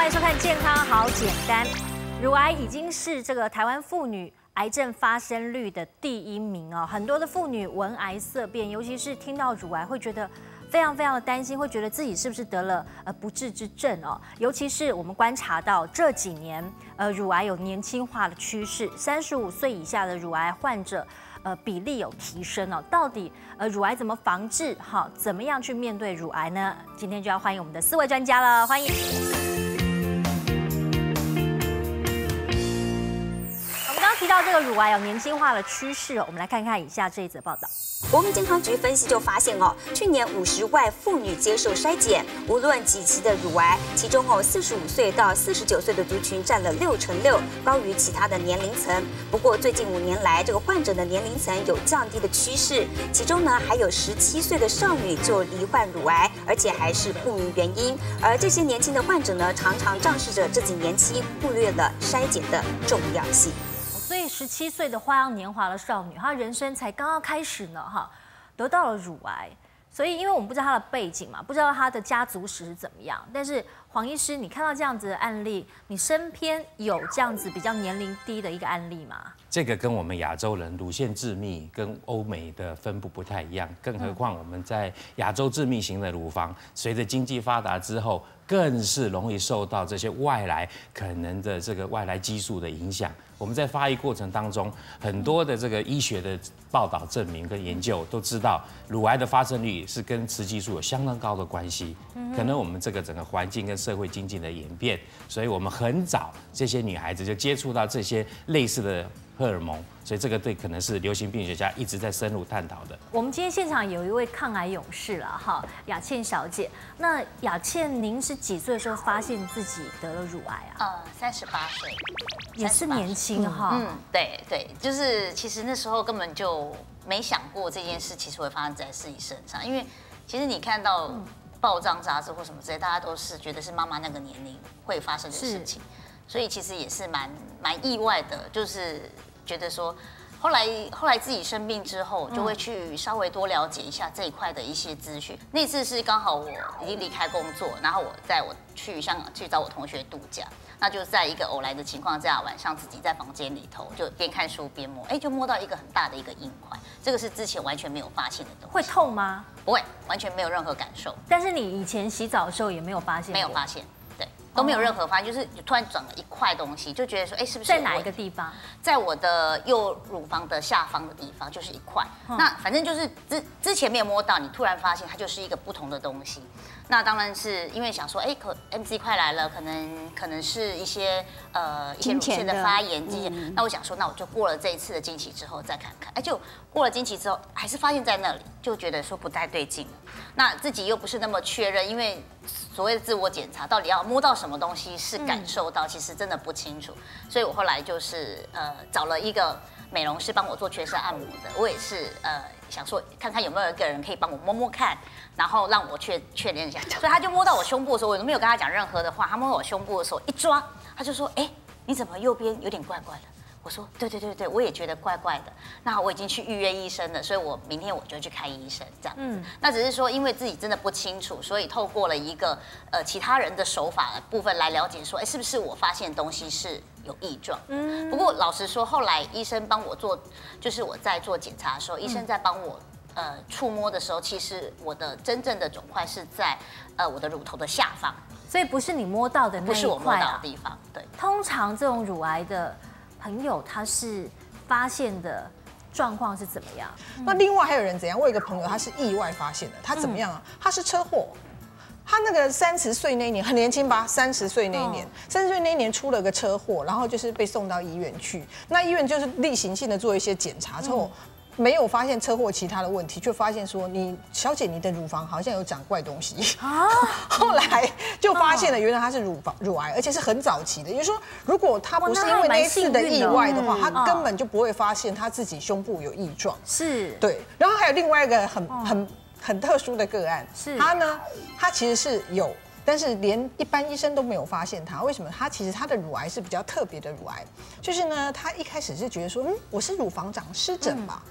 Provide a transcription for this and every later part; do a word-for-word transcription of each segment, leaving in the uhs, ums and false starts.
欢迎收看《健康好简单》。乳癌已经是这个台湾妇女癌症发生率的第一名哦。很多的妇女闻癌色变，尤其是听到乳癌，会觉得非常非常的担心，会觉得自己是不是得了呃不治之症哦。尤其是我们观察到这几年，呃，乳癌有年轻化的趋势，三十五岁以下的乳癌患者。 呃，比例有提升哦。到底呃，乳癌怎么防治？哈，怎么样去面对乳癌呢？今天就要欢迎我们的四位专家了，欢迎。我们刚刚提到这个乳癌有年轻化的趋势哦，我们来看看以下这一则报道。 国民健康局分析就发现哦，去年五十万妇女接受筛检，无论几期的乳癌，其中哦四十五岁到四十九岁的族群占了六成六，高于其他的年龄层。不过最近五年来，这个患者的年龄层有降低的趋势，其中呢还有十七岁的少女就罹患乳癌，而且还是不明原因。而这些年轻的患者呢，常常仗势着这几年期忽略了筛检的重要性。 所以十七岁的花样年华的少女，她人生才刚刚开始呢，哈，得到了乳癌。所以，因为我们不知道她的背景嘛，不知道她的家族史是怎么样。但是，黄医师，你看到这样子的案例，你身边有这样子比较年龄低的一个案例吗？ 这个跟我们亚洲人乳腺致密跟欧美的分布不太一样，更何况我们在亚洲致密型的乳房，随着经济发达之后，更是容易受到这些外来可能的这个外来激素的影响。 我们在发育过程当中，很多的这个医学的报道证明跟研究都知道，乳癌的发生率是跟雌激素有相当高的关系。可能我们这个整个环境跟社会经济的演变，所以我们很早这些女孩子就接触到这些类似的荷尔蒙，所以这个对可能是流行病学家一直在深入探讨的。我们今天现场有一位抗癌勇士了哈，雅倩小姐。那雅倩，您是几岁的时候发现自己得了乳癌啊？ 呃，三十八岁， 也是年轻哈。 嗯，对对，就是其实那时候根本就没想过这件事其实会发生在自己身上，因为其实你看到报章杂志或什么之类，大家都是觉得是妈妈那个年龄会发生的事情。 所以其实也是蛮蛮意外的，就是觉得说，后来后来自己生病之后，就会去稍微多了解一下这一块的一些资讯。那次是刚好我已经离开工作，然后我带我去香港去找我同学度假，那就在一个偶然的情况下，晚上自己在房间里头就边看书边摸，哎，就摸到一个很大的一个硬块，这个是之前完全没有发现的东西。 会痛吗？ 不会，完全没有任何感受。 但是你以前洗澡的时候也没有发现？ 没有发现。 都没有任何发现，就是突然长了一块东西，就觉得说，哎，是不是在哪一个地方？ 在我的右乳房的下方的地方，就是一块。那反正就是之之前没有摸到，你突然发现它就是一个不同的东西。那当然是因为想说，哎，可 M C 快来了，可能可能是一些呃一些乳腺的发炎，嗯、那我想说，那我就过了这一次的经期之后再看看。哎，就过了经期之后，还是发现在那里，就觉得说不太对劲了。那自己又不是那么确认，因为所谓的自我检查，到底要摸到什么东西是感受到，其实真的不清楚。所以我后来就是呃找了一个美容师帮我做全身按摩的，我也是呃想说看看有没有一个人可以帮我摸摸看。 然后让我确确认一下，所以他就摸到我胸部的时候，我都没有跟他讲任何的话。他摸到我胸部的时候，一抓，他就说：“哎，你怎么右边有点怪怪的？”我说：“对对对对，我也觉得怪怪的。”那我已经去预约医生了，所以我明天我就去看医生这样子。嗯、那只是说，因为自己真的不清楚，所以透过了一个呃其他人的手法的部分来了解说，哎，是不是我发现东西是有异状？嗯。不过老实说，后来医生帮我做，就是我在做检查的时候，医生在帮我。 呃，触摸的时候，其实我的真正的肿块是在呃我的乳头的下方， 所以不是你摸到的那一块、啊， 不是我摸到的地方。对， 通常这种乳癌的朋友，他是发现的状况是怎么样？ 嗯、那另外还有人怎样？我有一个朋友，他是意外发现的，他怎么样啊？嗯、他是车祸。 他那个三十岁那一年很年轻吧？三十岁那一年，三十岁那一年出了个车祸，然后就是被送到医院去。那医院就是例行性的做一些检查之后，没有发现车祸其他的问题，却发现说你小姐你的乳房好像有长怪东西啊。后来就发现了，原来它是乳房乳癌，而且是很早期的。也就是说，如果他不是因为那一次的意外的话，他根本就不会发现他自己胸部有异状。 是， 对。然后还有另外一个很很。 很特殊的个案，是他呢，他其实是有，但是连一般医生都没有发现他。为什么？他其实他的乳癌是比较特别的乳癌，就是呢，他一开始是觉得说，嗯，我是乳房长湿疹吧，嗯、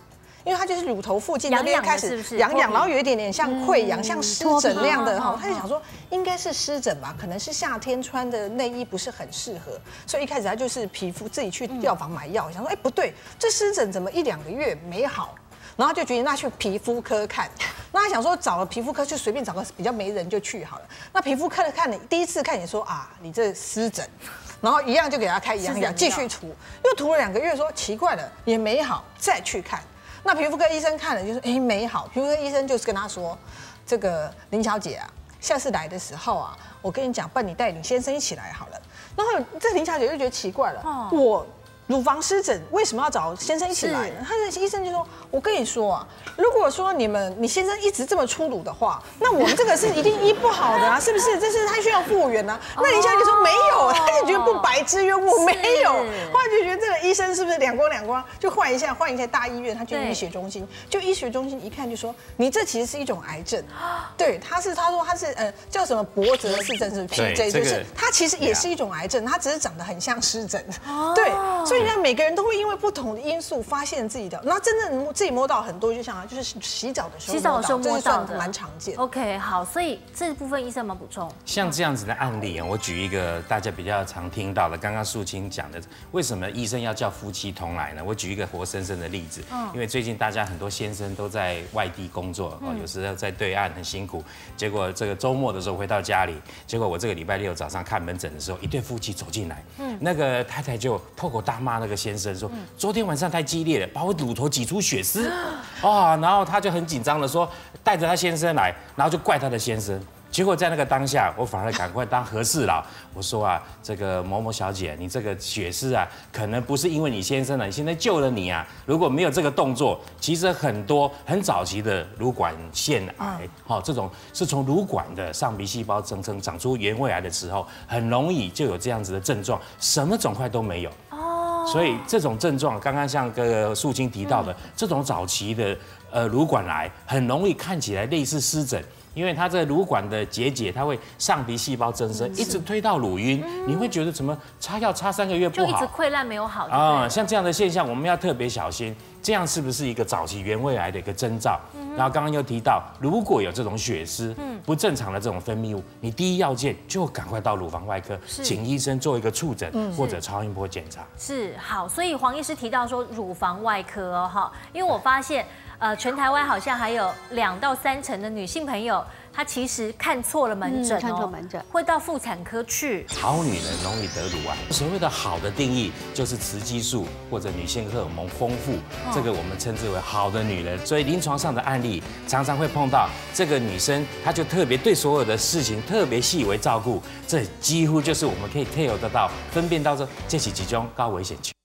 因为它就是乳头附近那边开始痒痒，然后有一点点像溃疡、像湿疹那样的哈，他就想说应该是湿疹吧，可能是夏天穿的内衣不是很适合，所以一开始他就是皮肤自己去药房买药，想说哎不对，这湿疹怎么一两个月没好？然后就决定那去皮肤科看，那他想说找了皮肤科就随便找个比较没人就去好了。那皮肤科的看你第一次看你说啊你这湿疹，然后一样就给他开一样药继续涂，又涂了两个月说奇怪了也没好，再去看。那皮肤科医生看了就说哎没好，皮肤科医生就是跟他说这个林小姐啊，下次来的时候啊，我跟你讲，不然你带你先生一起来好了。然后这林小姐就觉得奇怪了，哦、我。乳房湿疹为什么要找先生一起来呢？他的医生就说：“我跟你说啊，如果说你们你先生一直这么粗鲁的话，那我们这个是一定医不好的啊，是不是？这是他需要复原啊。”那林小姐说：“没有，他就觉得不白之冤，我没有。”后来就觉得这个医生是不是两光两光？就换一下，换一下大医院，他去医学中心，就医学中心一看就说：“你这其实是一种癌症。”对，他是他说他是呃叫什么柏泽氏症是 P J， 就是它其实也是一种癌症，它只是长得很像湿疹。对。所以呢，每个人都会因为不同的因素发现自己的，然后真正自己摸到很多，就像就是洗澡的时候， 洗澡的时候摸到的，蛮常见。 OK， 好，所以这部分医生有没有补充？ 像这样子的案例啊，我举一个大家比较常听到的，刚刚素清讲的，为什么医生要叫夫妻同来呢？我举一个活生生的例子，因为最近大家很多先生都在外地工作，哦，有时候在对岸很辛苦，结果这个周末的时候回到家里，结果我这个礼拜六早上看门诊的时候，一对夫妻走进来，嗯，那个太太就破口大骂那个先生说，昨天晚上太激烈了，把我乳头挤出血丝，啊，然后他就很紧张的说，带着他先生来，然后就怪他的先生。结果在那个当下，我反而赶快当和事佬。我说啊，这个某某小姐，你这个血丝啊，可能不是因为你先生了，你现在救了你啊。如果没有这个动作，其实很多很早期的乳管腺癌，好，这种是从乳管的上皮细胞增生长出原位癌的时候，很容易就有这样子的症状，什么肿块都没有。所以这种症状，刚刚像个素清提到的，这种早期的呃乳管癌，很容易看起来类似湿疹。因为它这乳管的结节，它会上皮细胞增生，一直推到乳晕，你会觉得怎么擦药擦三个月不好， 就一直溃烂没有好啊。像这样的现象，我们要特别小心，这样是不是一个早期原位癌的一个征兆？然后刚刚又提到，如果有这种血丝、不正常的这种分泌物，你第一要件就赶快到乳房外科，请医生做一个触诊或者超音波检查。 是好，所以黄医师提到说乳房外科哦，哈，因为我发现。呃，全台湾好像还有两到三成的女性朋友，她其实看错了门诊哦， 看错门诊， 会到妇产科去。 好女人容易得乳癌，所谓的好的定义就是雌激素或者女性荷尔蒙丰富，这个我们称之为好的女人。所以临床上的案例常常会碰到这个女生，她就特别对所有的事情特别细微照顾，这几乎就是我们可以 tell 得到、分辨到说这是几种高危险群。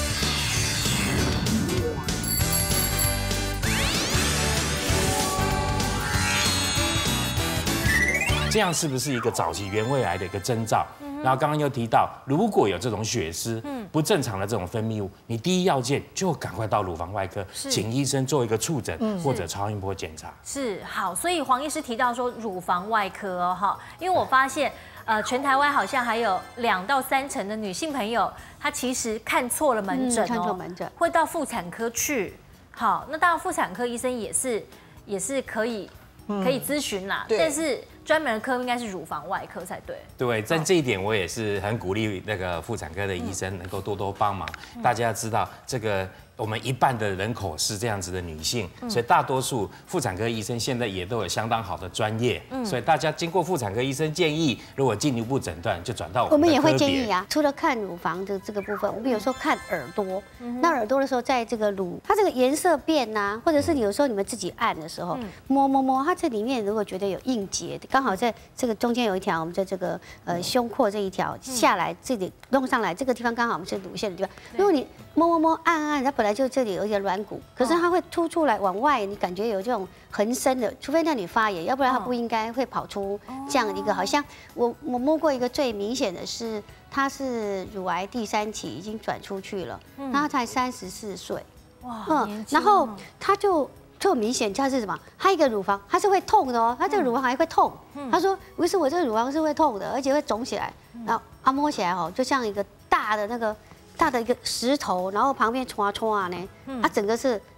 这样是不是一个早期原位癌的一个征兆？然后刚刚又提到，如果有这种血丝、不正常的这种分泌物，你第一要件就赶快到乳房外科，请医生做一个触诊或者超音波检查。 是好，所以黄医师提到说乳房外科哦，哈，因为我发现。呃，全台湾好像还有两到三成的女性朋友，她其实看错了门诊哦， 看错门诊， 会到妇产科去。好，那当然妇产科医生也是也是可以可以咨询啦，但是专门的科应该是乳房外科才对。 对，在这一点我也是很鼓励那个妇产科的医生能够多多帮忙。大家要知道这个。我们一半的人口是这样子的女性，所以大多数妇产科医生现在也都有相当好的专业，所以大家经过妇产科医生建议，如果进一步诊断，就转到我们的科别。 我们也会建议啊，除了看乳房的这个部分，我们有时候看耳朵。那耳朵的时候，在这个乳，它这个颜色变呐，或者是有时候你们自己按的时候，摸摸摸，它这里面如果觉得有硬结，刚好在这个中间有一条，我们在这个呃胸廓这一条下来，这里弄上来，这个地方刚好我们是乳腺的地方。如果你摸摸摸按按，它本来就这里有一些软骨，可是它会凸出来往外，你感觉有这种横生的，除非那里发炎，要不然它不应该会跑出这样一个。好像我我摸过一个最明显的是，它是乳癌第三期，已经转出去了，那他才三十四岁， 哇， 嗯，然后他就就明显它是什么？它一个乳房它是会痛的哦，它这个乳房还会痛。他说不是我这个乳房是会痛的，而且会肿起来，然后啊摸起来哦，就像一个大的那个。大的一个石头，然后旁边戳啊戳啊呢，它整个是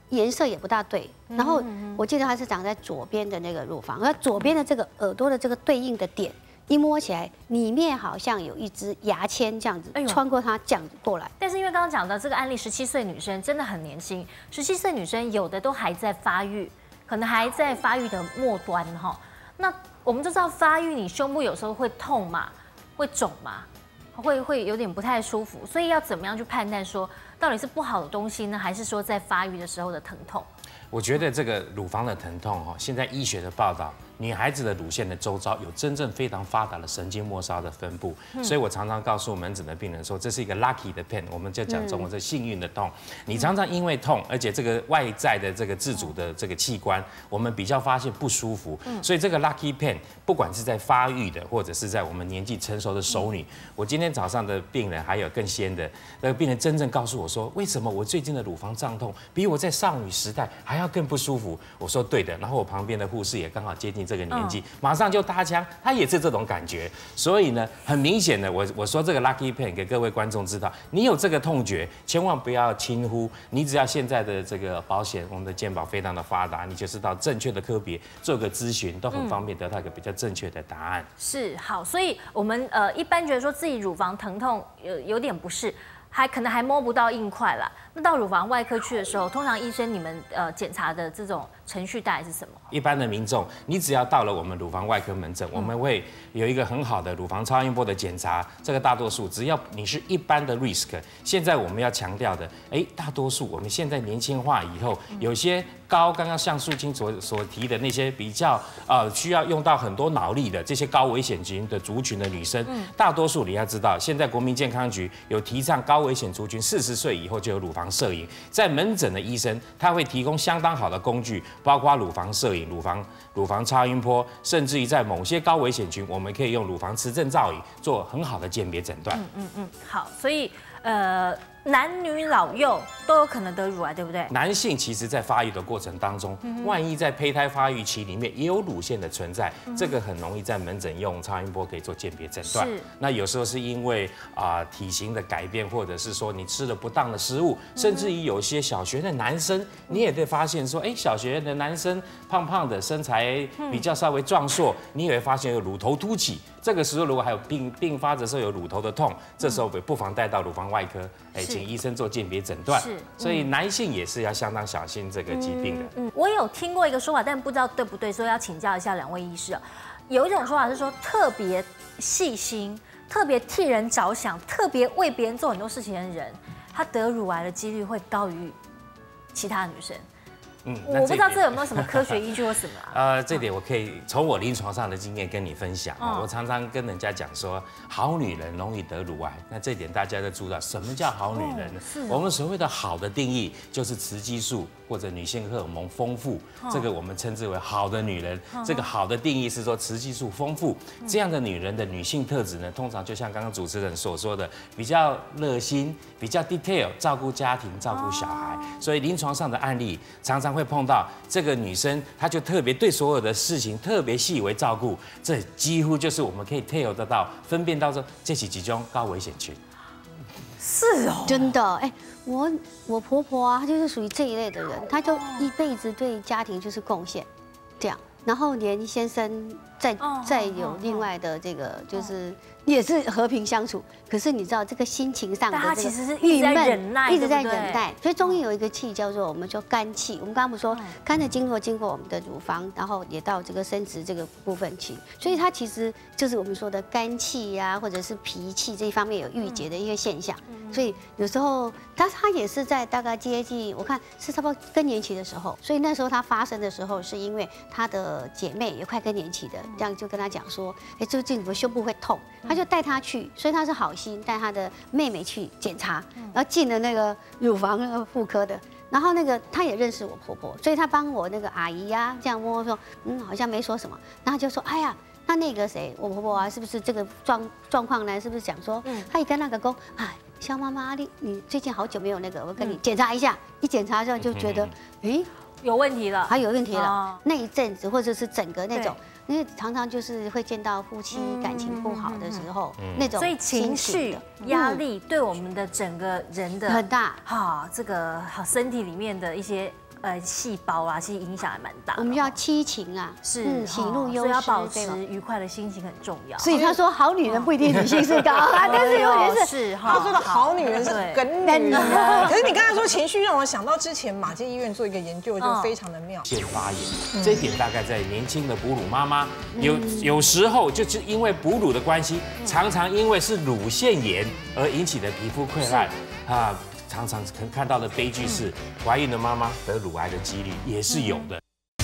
颜色也不大对。然后我记得它是长在左边的那个乳房，而左边的这个耳朵的这个对应的点。一摸起来，里面好像有一支牙签这样子穿过它这样子过来。 但是因为刚刚讲的这个案例，十七岁女生真的很年轻，十七岁女生有的都还在发育，可能还在发育的末端哈。那我们都知道发育，你胸部有时候会痛嘛，会肿嘛，会会有点不太舒服，所以要怎么样去判断说到底是不好的东西呢，还是说在发育的时候的疼痛？ 我觉得这个乳房的疼痛哈，现在医学的报道，女孩子的乳腺的周遭有真正非常发达的神经末梢的分布，所以我常常告诉门诊的病人说，这是一个 lucky 的 pain， 我们就讲中文是幸运的痛。你常常因为痛，而且这个外在的这个自主的这个器官，我们比较发现不舒服，所以这个 lucky pain 不管是在发育的，或者是在我们年纪成熟的熟女，我今天早上的病人还有更先的那个病人，真正告诉我说，为什么我最近的乳房胀痛比我在少女时代还要更不舒服？我说对的，然后我旁边的护士也刚好接近这个年纪，马上就搭腔，他也是这种感觉。所以呢，很明显的，我我说这个 lucky pain 给各位观众知道，你有这个痛觉，千万不要轻忽。你只要现在的这个保险，我们的健保非常的发达，你就是到正确的科别做个咨询，都很方便得到一个比较正确的答案。 是好，所以我们呃一般觉得说自己乳房疼痛有有点不适。还可能还摸不到硬块啦。那到乳房外科去的时候，通常医生你们呃检查的这种程序大概是什么？ 一般的民众，你只要到了我们乳房外科门诊，我们会有一个很好的乳房超音波的检查。这个大多数只要你是一般的 risk， 现在我们要强调的，哎，大多数我们现在年轻化以后，有些高刚刚像素清所所提的那些比较呃需要用到很多脑力的这些高危险群的族群的女生，大多数你要知道，现在国民健康局有提倡高危险族群四十岁以后就有乳房摄影，在门诊的医生他会提供相当好的工具，包括乳房摄影、乳房乳房超音波，甚至于在某些高危险群，我们可以用乳房磁振造影做很好的鉴别诊断。 嗯嗯嗯，好，所以呃。男女老幼都有可能得乳癌，对不对？ 男性其实在发育的过程当中，嗯、万一在胚胎发育期里面也有乳腺的存在，嗯、这个很容易在门诊用超音波可以做鉴别诊断。那有时候是因为啊、呃、体型的改变，或者是说你吃了不当的食物，嗯、甚至于有些小学的男生，你也会发现说，哎，小学的男生胖胖的，身材比较稍微壮硕，嗯、你也会发现有乳头凸起。这个时候如果还有并并发的时候有乳头的痛，这时候不妨带到乳房外科，哎，请医生做鉴别诊断。是，所以男性也是要相当小心这个疾病的。 嗯，我有听过一个说法，但不知道对不对，所以要请教一下两位医师。有一种说法是说，特别细心、特别替人着想、特别为别人做很多事情的人，他得乳癌的几率会高于其他女生。嗯，我不知道这有没有什么科学依据或什么、啊。 呃，这点我可以从我临床上的经验跟你分享。嗯、我常常跟人家讲说，好女人容易得乳癌。那这点大家都知道，什么叫好女人呢？哦哦、我们所谓的好的定义，就是雌激素或者女性荷尔蒙丰富，哦、这个我们称之为好的女人。哦、这个好的定义是说雌激素丰富，嗯、这样的女人的女性特质呢，通常就像刚刚主持人所说的，比较热心，比较 detail， 照顾家庭，照顾小孩。哦、所以临床上的案例常常会碰到这个女生，她就特别对所有的事情特别细微照顾，这几乎就是我们可以 tell 得到、分辨到说这是几种高危险群。 是哦， 真的，哎，我我婆婆啊，她就是属于这一类的人，她就一辈子对家庭就是贡献，这样，然后连先生再再有另外的这个就是。也是和平相处，可是你知道这个心情上的这个其实是一直在忍耐， 一直在忍耐。所以中医有一个气叫做我们说肝气，我们刚刚不说肝的经络经过我们的乳房，然后也到这个生殖这个部分去，所以它其实就是我们说的肝气呀，或者是脾气这一方面有郁结的一个现象。所以有时候，但它也是在大概接近我看是差不多更年期的时候，所以那时候它发生的时候，是因为她的姐妹也快更年期的，这样就跟她讲说，哎，最近我胸部会痛。他就带她去，所以他是好心带他的妹妹去检查，然后进了那个乳房那个妇科的，然后那个他也认识我婆婆，所以他帮我那个阿姨呀、啊、这样摸摸说，嗯，好像没说什么，然后就说，哎呀，那那个谁，我婆婆啊，是不是这个状状况呢？是不是讲说，嗯，他也跟那个公，哎，肖妈妈，你你最近好久没有那个，我跟你检查一下，一检查之后就觉得，哎， 有问题了， 还有问题了，那一阵子或者是整个那种。因为常常就是会见到夫妻感情不好的时候，那种所以情绪压力对我们的整个人的很大， 哈，这个好身体里面的一些呃细胞啊，其实影响还蛮大的。 我们叫七情啊， 是嗯，喜怒忧所以要保思， 持愉快的心情很重要。 所以他说好女人不一定女性是高啊，但是有点是是他说的好女人是梗女啊。可是你刚才说情绪，让我想到之前马偕医院做一个研究，就非常的妙。 腺发炎，这一点大概在年轻的哺乳妈妈有有时候就是因为哺乳的关系，常常因为是乳腺炎而引起的皮肤溃烂啊，常常看看到的悲剧是怀孕的妈妈得乳癌的几率也是有的。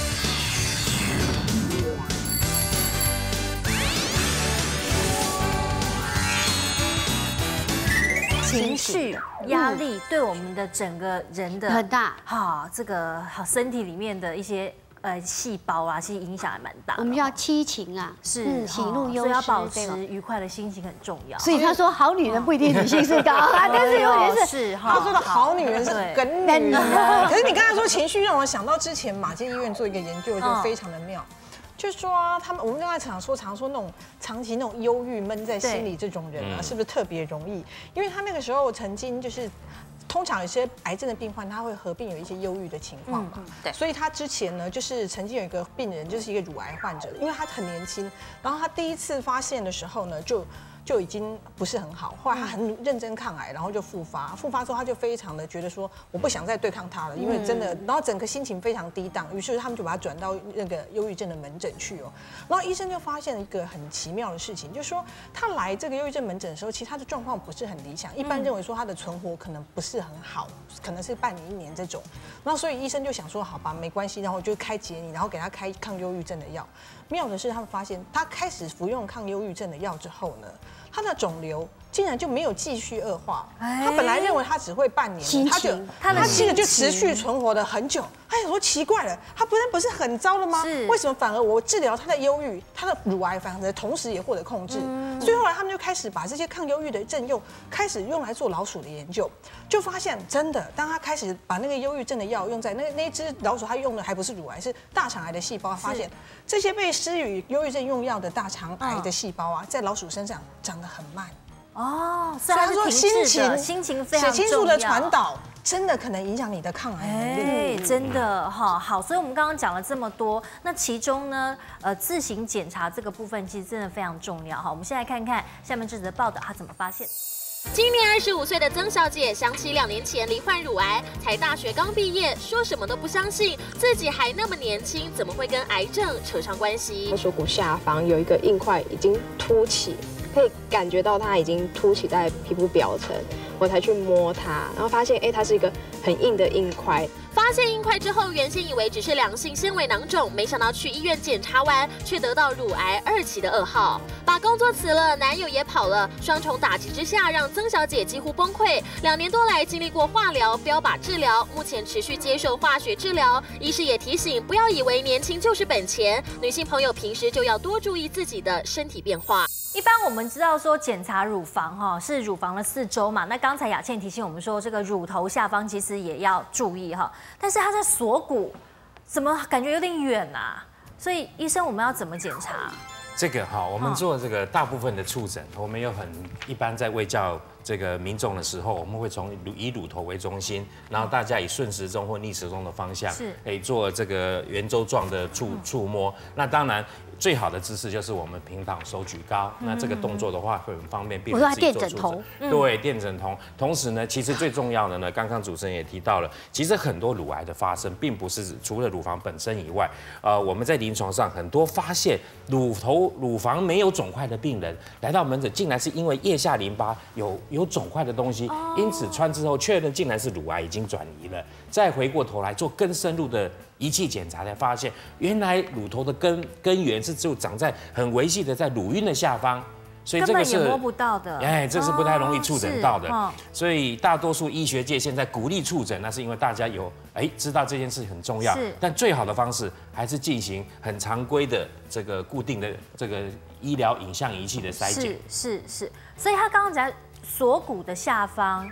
情绪压力对我们的整个人的很大， 哈，这个好身体里面的一些呃细胞啊，其实影响还蛮大的。 我们叫七情啊， 是嗯，喜怒忧思， 所以要保对吧持愉快的心情很重要。 所以他说好女人不一定女性是高啊，但是有点是是他说的好女人是梗女啊。可是你刚才说情绪，让我想到之前马偕医院做一个研究，就非常的妙。就是说啊，他们我们刚才常说常说那种长期那种忧郁闷在心里这种人啊，是不是特别容易？因为他那个时候曾经就是。通常有些癌症的病患，他会合并有一些忧郁的情况嘛， 对， 所以他之前呢，就是曾经有一个病人，就是一个乳癌患者，因为他很年轻，然后他第一次发现的时候呢，就就已经不是很好，后来他很认真抗癌，然后就复发，复发之后他就非常的觉得说，我不想再对抗他了，因为真的，然后整个心情非常低档，于是他们就把他转到那个忧郁症的门诊去哦，然后医生就发现一个很奇妙的事情，就是说他来这个忧郁症门诊的时候，其实他的状况不是很理想，一般认为说他的存活可能不是很好，可能是半年一年这种，然后所以医生就想说，好吧，没关系，然后就开解你，然后给他开抗忧郁症的药。妙的是，他们发现他开始服用抗忧郁症的药之后呢，他的肿瘤竟然就没有继续恶化。他本来认为他只会半年，他就他他这个就持续存活了很久。他想说奇怪了，他不是不是很糟了吗？为什么反而我治疗他的忧郁，他的乳癌反而同时也获得控制？所以后来他们就开始把这些抗忧郁的症用开始用来做老鼠的研究，就发现真的，当他开始把那个忧郁症的药用在那那只老鼠，他用的还不是乳癌，是大肠癌的细胞，发现这些被施予忧郁症用药的大肠癌的细胞啊，在老鼠身上长得很慢。 哦，虽然说心情心情非常血清素的传导，真的可能影响你的抗癌能力。 哎，真的哈，好，所以我们刚刚讲了这么多，那其中呢，呃，自行检查这个部分其实真的非常重要哈。我们先来看看下面这则报道，他怎么发现。 今年二十五岁的曾小姐，想起两年前罹患乳癌，才大学刚毕业，说什么都不相信自己还那么年轻，怎么会跟癌症扯上关系？ 锁骨下方有一个硬块已经凸起，可以感觉到它已经凸起在皮肤表层，我才去摸它，然后发现，哎，它是一个很硬的硬块。 发现硬块之后，原先以为只是良性纤维囊肿，没想到去医院检查完，却得到乳癌二期的噩耗。把工作辞了，男友也跑了，双重打击之下，让曾小姐几乎崩溃。两年多来经历过化疗、标靶治疗，目前持续接受化学治疗。医师也提醒，不要以为年轻就是本钱，女性朋友平时就要多注意自己的身体变化。 一般我们知道说检查乳房哈是乳房的四周嘛，那刚才雅倩提醒我们说这个乳头下方其实也要注意哈，但是它在锁骨，怎么感觉有点远啊？所以医生我们要怎么检查？ 这个哈，我们做这个大部分的触诊，我们有很一般在卫教这个民众的时候，我们会从以乳头为中心，然后大家以顺时钟或逆时钟的方向，是可以做这个圆周状的触触摸。那当然。最好的姿势就是我们平躺，手举高。那这个动作的话会很方便病人自己做触诊。对，垫枕头。同时呢，其实最重要的呢，刚刚主持人也提到了，其实很多乳癌的发生，并不是除了乳房本身以外，呃，我们在临床上很多发现乳头、乳房没有肿块的病人来到门诊，竟然是因为腋下淋巴有有肿块的东西，因此穿之后确认竟然是乳癌已经转移了，再回过头来做更深入的仪器检查，才发现原来乳头的根根源是就长在很微细的在乳晕的下方，所以这个是根本也摸不到的， 哎，这是不太容易触诊到的。哦、所以大多数医学界现在鼓励触诊，那是因为大家有哎知道这件事很重要，但最好的方式还是进行很常规的这个固定的这个医疗影像仪器的筛检。 是是是，所以他刚刚讲锁骨的下方。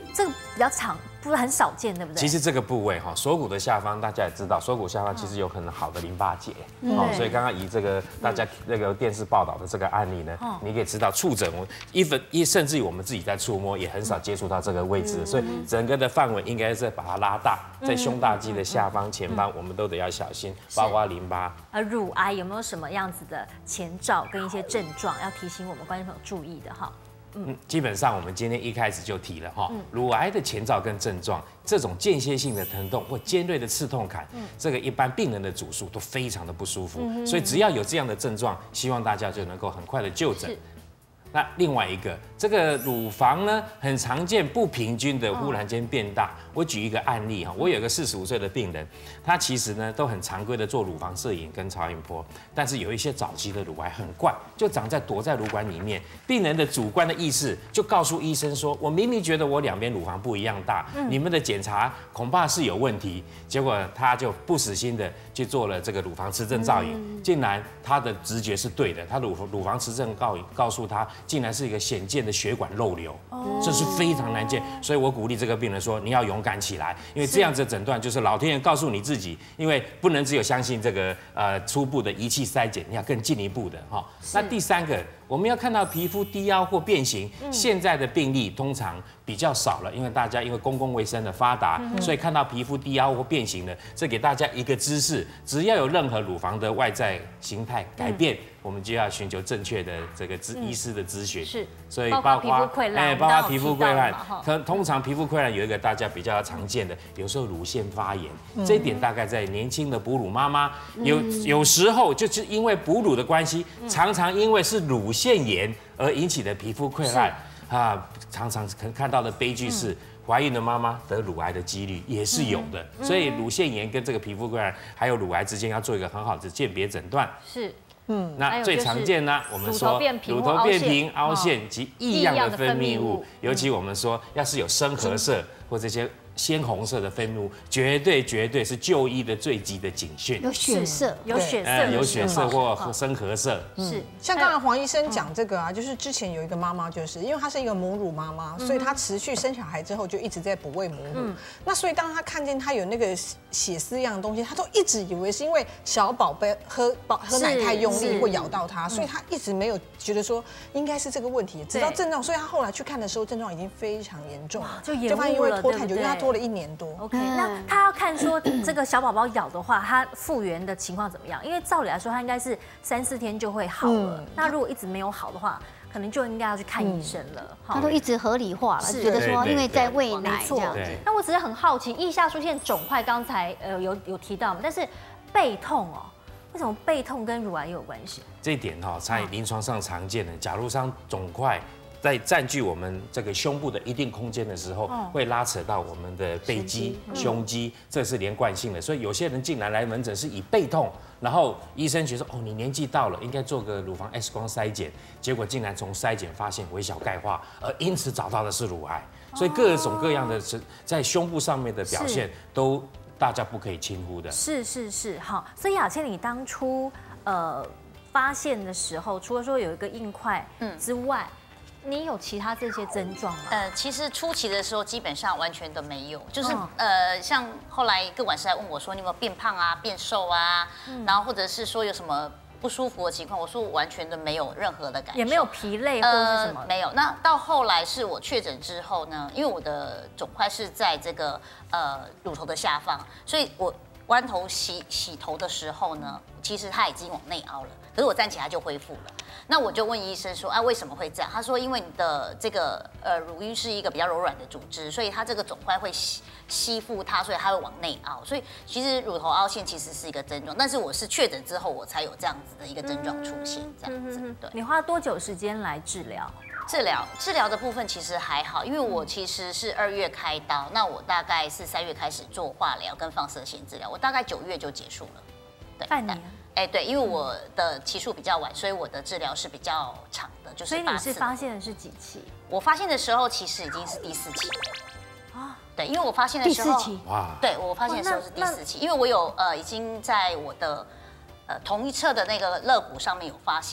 这个比较常，不是很少见，对不对？ 其实这个部位哈，锁骨的下方大家也知道，锁骨下方其实有很好的淋巴结，哦，所以刚刚以这个大家那个电视报道的这个案例呢，你可以知道触诊，我一分一甚至于我们自己在触摸也很少接触到这个位置，所以整个的范围应该是把它拉大，在胸大肌的下方、前方，我们都得要小心，包括淋巴。 而乳癌有没有什么样子的前兆跟一些症状要提醒我们观众朋友注意的哈？ 嗯，基本上我们今天一开始就提了哈，乳癌的前兆跟症状，这种间歇性的疼痛或尖锐的刺痛感，这个一般病人的主诉都非常的不舒服，所以只要有这样的症状，希望大家就能够很快的就诊。那另外一个，这个乳房呢，很常见不平均的忽然间变大。我举一个案例哈，我有一个四十五岁的病人，他其实呢都很常规的做乳房摄影跟超音波，但是有一些早期的乳癌很怪，就长在躲在乳管里面。病人的主观的意识就告诉医生说，我明明觉得我两边乳房不一样大，你们的检查恐怕是有问题。结果他就不死心的去做了这个乳房磁振造影，竟然他的直觉是对的，他乳乳房磁振告告诉他。竟然是一个显见的血管漏流，这是非常难见，所以我鼓励这个病人说，你要勇敢起来，因为这样子的诊断就是老天爷告诉你自己，因为不能只有相信这个呃初步的仪器筛检，你要更进一步的哈。那第三个，我们要看到皮肤低凹或变形，现在的病例通常比较少了，因为大家因为公共卫生的发达，所以看到皮肤低凹或变形的，这给大家一个知识，只要有任何乳房的外在形态改变。我们就要寻求正确的这个医医师的咨询， 是， 所以包括皮肤溃烂， 包括皮肤溃烂，通通常皮肤溃烂有一个大家比较常见的，有时候乳腺发炎，这一点大概在年轻的哺乳妈妈有有时候就是因为哺乳的关系，常常因为是乳腺炎而引起的皮肤溃烂啊，常常可看到的悲剧是。怀孕的妈妈得乳癌的几率也是有的，所以乳腺炎跟这个皮肤溃烂还有乳癌之间要做一个很好的鉴别诊断。 是。 嗯，那最常见呢，我们说乳头变平、 凹陷及异样的分泌物，尤其我们说要是有深褐色或这些鲜红色的分泌物，绝对绝对是就医的最急的警讯。 有血色， 有血色， 有血色或深褐色。 是， 像刚才黄医生讲这个啊，就是之前有一个妈妈，就是因为她是一个母乳妈妈，所以她持续生小孩之后就一直在哺喂母乳。那所以当她看见她有那个血丝一样的东西，她都一直以为是因为小宝贝喝饱喝奶太用力或咬到她，所以她一直没有觉得说应该是这个问题，直到症状，所以她后来去看的时候，症状已经非常严重了， 就延误了， 发现因为拖太久，因为她拖了一年多。 OK， 那她要看说这个小宝宝咬的话，它复原的情况怎么样？因为照理来说，它应该是三四天就会好了。那如果一直没有好的话，可能就应该要去看医生了。 他都一直合理化了，觉得说因为在喂奶这样子。 那我只是很好奇，腋下出现肿块，刚才呃有有提到嘛，但是背痛哦，为什么背痛跟乳癌有关系？ 这一点哈，在临床上常见的，假如像肿块。在占据我们这个胸部的一定空间的时候，会拉扯到我们的背肌、胸肌，这是连贯性的。所以有些人进来来门诊是以背痛，然后医生觉得说，哦，你年纪到了，应该做个乳房 X 光筛检，结果竟然从筛检发现微小钙化，而因此找到的是乳癌。所以各种各样的在胸部上面的表现，都大家不可以轻忽的。 是是是，好。所以雅倩，你当初呃发现的时候，除了说有一个硬块之外，你有其他这些症状吗？ 呃，其实初期的时候基本上完全都没有，就是、嗯、呃，像后来各管师来问我说你有没有变胖啊、变瘦啊，嗯、然后或者是说有什么不舒服的情况，我说我完全都没有任何的感受， 也没有疲累或者是什么、呃， 没有。那到后来是我确诊之后呢，因为我的肿块是在这个呃乳头的下方，所以我弯头洗洗头的时候呢，其实它已经往内凹了，可是我站起来就恢复了。那我就问医生说，啊，为什么会这样？他说，因为你的这个呃乳晕是一个比较柔软的组织，所以它这个肿块会吸吸附它，所以它会往内凹。所以其实乳头凹陷其实是一个症状，但是我是确诊之后我才有这样子的一个症状出现，这样子。对。 你花多久时间来治疗？ 治疗治疗的部分其实还好，因为我其实是二月开刀，那我大概是三月开始做化疗跟放射线治疗，我大概九月就结束了。对， 半年。 哎，对，因为我的期数比较晚，所以我的治疗是比较长的，就是八次。 所以你是发现的是几期？ 我发现的时候其实已经是第四期了。啊，对，因为我发现的时候， 第四期， 哇， 对我发现的时候是第四期，因为我有呃已经在我的呃同一侧的那个肋骨上面有发现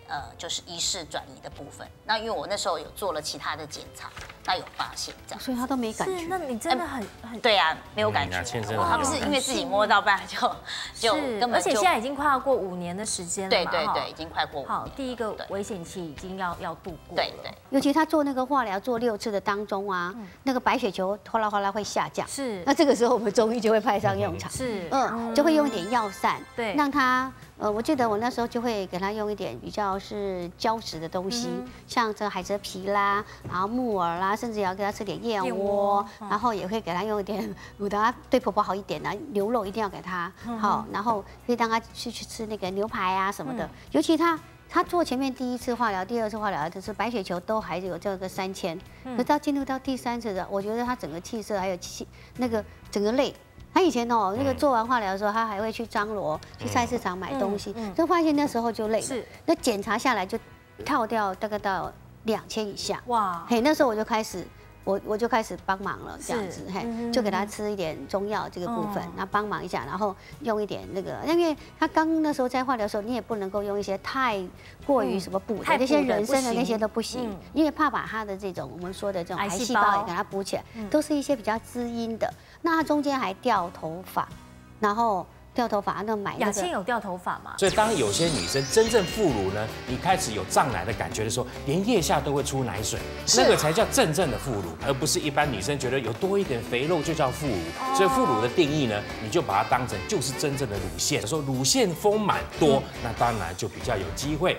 呃就是医视转移的部分。那因为我那时候有做了其他的检查，那有发现这样， 所以他都没感觉。 是，那你真的很很对啊，没有感觉。他不是因为自己摸到半就就根本就， 而且现在已经快要过五年的时间了嘛， 对对对，已经快过五年。 好，第一个危险期已经要要度过。 对对， 尤其他做那个化疗做六次的当中啊，那个白血球哗啦哗啦会下降。 是， 那这个时候我们中医就会派上用场。 是， 嗯，就会用一点药膳， 对， 让他。呃，我记得我那时候就会给他用一点比较是胶质的东西，嗯、像这个海蜇皮啦，然后木耳啦，甚至也要给他吃点燕窝，嗯、然后也会给他用一点，我等他对婆婆好一点的牛肉一定要给他，嗯、好，然后可以让他去去吃那个牛排啊什么的，嗯、尤其他。他做前面第一次化疗、第二次化疗，就是白血球都还有这个三千，嗯、可到进入到第三次的，我觉得他整个气色还有气那个整个累。他以前哦，那个做完化疗的时候，他还会去张罗去菜市场买东西，就发现那时候就累了。是，那检查下来就跳掉大概到两千以下。哇，嘿，那时候我就开始。我我就开始帮忙了，这样子，嘿，就给他吃一点中药这个部分，然后帮忙一下，然后用一点那个，因为他刚那时候在化疗的时候，你也不能够用一些太过于什么补的那些人参的那些都不行，因为怕把他的这种我们说的这种癌细胞也给他补起来，都是一些比较滋阴的。那他中间还掉头发，然后。掉头发，那买那个雅倩有掉头发吗？ 所以当有些女生真正副乳呢，你开始有胀奶的感觉的时候，连腋下都会出奶水，那个才叫真正的副乳，而不是一般女生觉得有多一点肥肉就叫副乳。所以副乳的定义呢，你就把它当成就是真正的乳腺。说乳腺丰满多，那当然就比较有机会。